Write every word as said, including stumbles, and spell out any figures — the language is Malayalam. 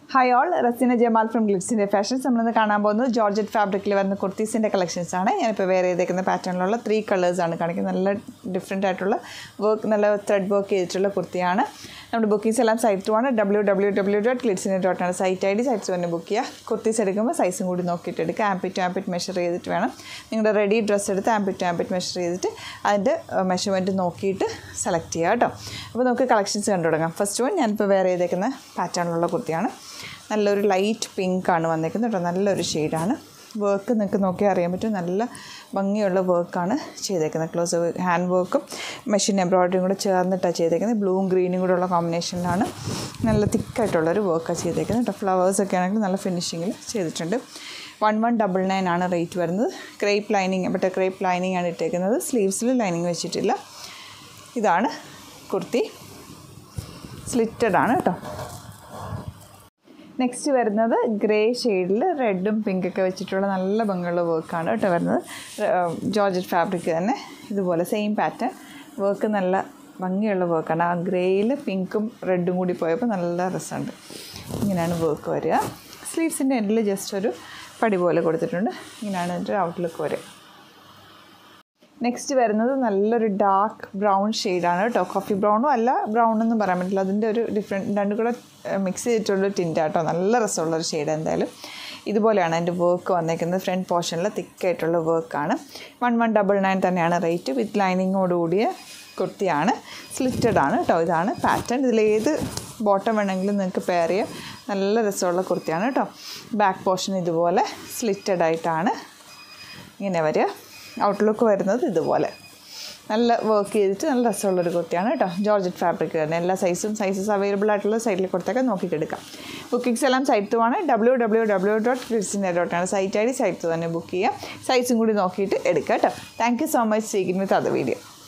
Hi all, Rasina Jamal from Glitzindia Fashions. We will see Georgette fabric kurtis collections. I will wear a pattern of three colors. Different work, thread work. We book site w w w dot glitzindia dot net site I D sites book kurtis size ampit to ampit measure you ready dress ampit to ampit measure and measurement select collections. First one I will wear a pattern നല്ലൊരു ലൈറ്റ് പിങ്ക് ആണ് വന്നിരിക്കുന്നത് ട്ടോ നല്ലൊരു ഷേഡ് ആണ് വർക്ക് നിങ്ങൾക്ക് നോക്കി അറിയാൻ പറ്റും നല്ല ഭംഗിയുള്ള വർക്ക് ആണ് ചെയ്തേക്കുന്നത് ക്ലോസ് ഹാൻഡ് വർക്കും മെഷീൻ എംബ്രോയിഡറിയും കൂടെ ചേർന്നിട്ടാണ് ചെയ്തേക്കുന്നത് ബ്ലൂവും ഗ്രീനും കൂടെ ഉള്ള കോമ്പിനേഷനിലാണ് നല്ല തിക്ക് ആയിട്ടുള്ള ഒരു വർക്ക് ചെയ്തേക്കുന്നത് ട്ടോ ഫ്ലവേഴ്സ് ഒക്കെ ആണെങ്കിൽ നല്ല ഫിനിഷിംഗിൽ ചെയ്തിട്ടുണ്ട് one one nine nine ആണ് റേറ്റ് വരുന്നത് crepe lining but crepe lining ആണ് ഇട്ടേക്കുന്നത് സ്ലീവ്സിൽ ലൈനിങ് വെച്ചിട്ടില്ല ഇതാണ് കുർത്തി സ്ലിറ്റഡ് ആണ് ട്ടോ Next വരുന്നത് ഗ്രേ ഷെയ്ഡിൽ റെഡും പിങ്ക് ഒക്കെ വെച്ചിട്ടുള്ള നല്ല ഭംഗിയുള്ള വർക്ക് ആണ് ട്ടോ വരുന്നത് ജോർജറ്റ് ഫാബ്രിക് തന്നെ ഇതുപോലെ സെയിം പാറ്റേൺ വർക്ക് നല്ല ഭംഗിയുള്ള വർക്ക് ആണ് ആ ഗ്രേയിൽ പിങ്കും റെഡും കൂടി പോയപ്പോൾ നല്ല രസമുണ്ട് ഇങ്ങനെയാണ് വർക്ക് വരിക സ്ലീവ്സിന്റെ എൻഡിൽ ജസ്റ്റ് ഒരു പടി പോലെ കൊടുത്തിട്ടുണ്ട് ഇങ്ങനെയാണ് ഇതിന്റെ ഔട്ട്ലുക്ക് വരിക നെക്സ്റ്റ് വരുന്നത് നല്ലൊരു ഡാർക്ക് ബ്രൗൺ ഷെയ്ഡ് ആണ് ട്ടോ കോഫി ബ്രൗണോ അല്ല ബ്രൗൺ എന്ന് പറയാൻ പറ്റില്ല അതിന്റെ ഒരു ഡിഫറെന്റ് രണ്ടും കൂടെ മിക്സ് ചെയ്തിട്ടുള്ള ടിന്റ് ആട്ടോ നല്ല രസമുള്ള ഒരു ഷെയ്ഡ് എന്തായാലും ഇതുപോലെയാണ് അതിന്റെ വർക്ക് വന്നിരിക്കുന്നത് ഫ്രണ്ട് പോർഷനിൽ തിക്ക് ആയിട്ടുള്ള വർക്ക് ആണ് one one nine nine തന്നെയാണ് റേറ്റ് വിത്ത് ലൈനിങ്ങോട് കൂടിയ കുർത്തിയാണ് സ്ലിറ്റഡ് ആണ് ട്ടോ ഇതാണ് പാറ്റേൺ ഇതിൽ ഏത് ബോട്ടം വേണമെങ്കിലും നിങ്ങൾക്ക് പെയർ ചെയ്യാം നല്ല രസമുള്ള കുർത്തിയാണ് ട്ടോ ബാക്ക് പോർഷൻ ഇതുപോലെ സ്ലിറ്റഡ് ആയിട്ടാണ് ഇങ്ങനെ വരിക ഔട്ട്ലുക്ക് വരുന്നത് ഇതുപോലെ നല്ല വർക്ക് ചെയ്തിട്ട് നല്ല രസമുള്ള ഒരു കുർത്തിയാണ് ട്ടോ ജോർജറ്റ് ഫാബ്രിക് തന്നെ എല്ലാ സൈസും സൈസസ് അവൈലബിൾ ആയിട്ടുള്ള സൈറ്റിൽ കൊടുത്തേക്കാൻ നോക്കിയിട്ട് എടുക്കാം ബുക്കിംഗ്സ് എല്ലാം സൈറ്റ് ആണ് w w w dot glitzindia dot net site I D site തന്നെ ബുക്ക് ചെയ്യുക സൈസും കൂടി നോക്കിയിട്ട് എടുക്കുക ട്ടോ thank you so much seeking with other video